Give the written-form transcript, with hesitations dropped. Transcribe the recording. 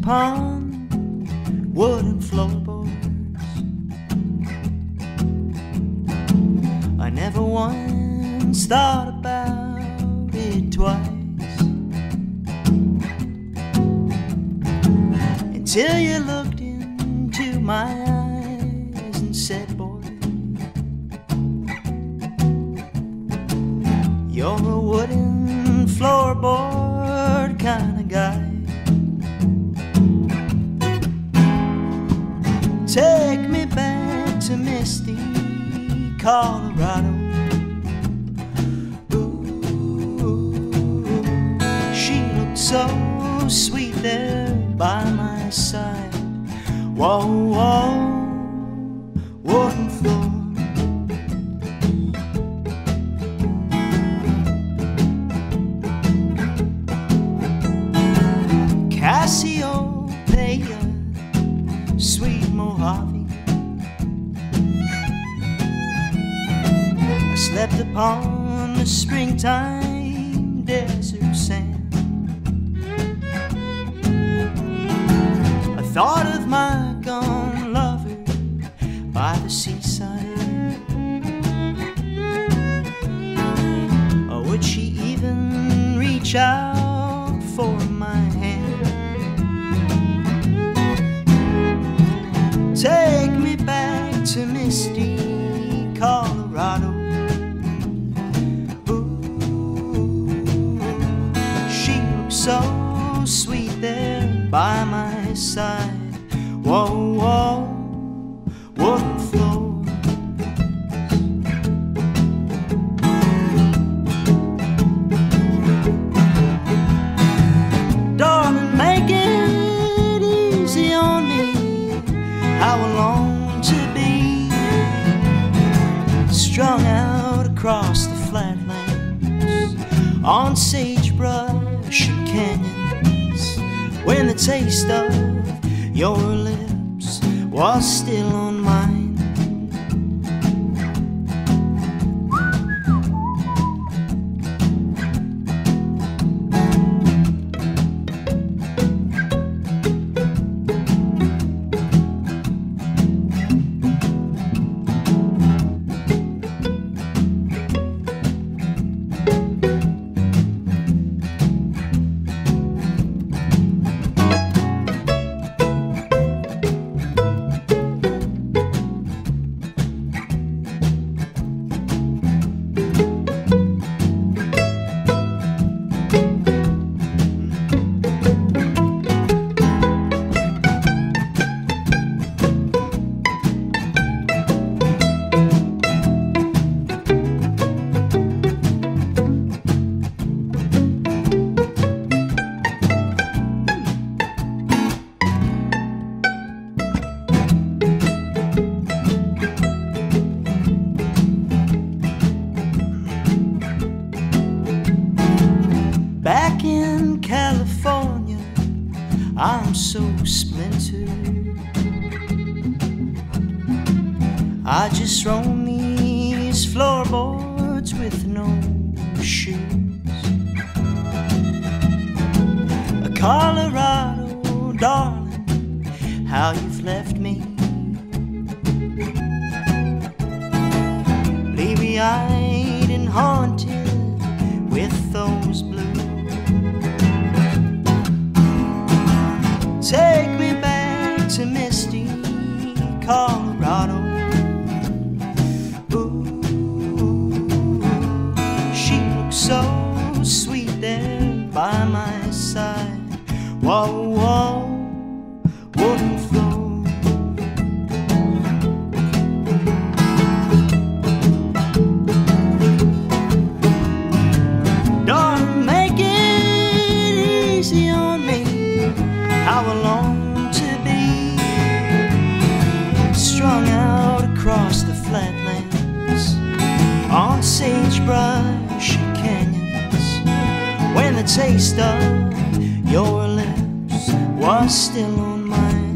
upon wooden floorboards. I never once thought about it twice, until you looked into my eyes and said, boy, you're a wooden floorboard kind of guy. Take me back to misty Colorado. Ooh, she looked so sweet there by my side. Whoa, whoa, wooden floor. Cassiopeia, sweet Mojave. I slept upon the springtime desert sand. I thought of my gone lover by the seaside. Or would she even reach out for my hand? Take me back to misty Colorado. Ooh, she looked so sweet there by my side. Whoa, whoa, wooden floor. Darling, make it easy on me. How I long to be strung out across the flatlands, on sagebrush and canyons, when the taste of your lips was still on mine. Back in California, I'm so splintered. I just roam these floorboards with no shoes. Colorado, darling, how you've left me, bleary-eyed and haunted with those blues. Take me back to misty Colorado. Ooh, she looked so sweet there by my side. Whoa, whoa, wooden floor. Darling, make it easy on me. How I long to be strung out across the flatlands, on sagebrush and canyons, when the taste of your lips was still on mine.